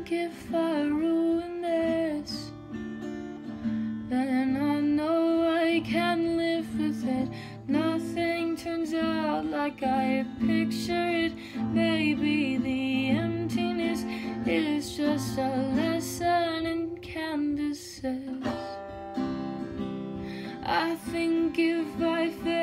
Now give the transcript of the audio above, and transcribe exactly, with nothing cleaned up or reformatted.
think if I ruin this, then I know I can live with it. Nothing turns out like I pictured. Maybe the emptiness is just a lesson in canvases. I think if I fail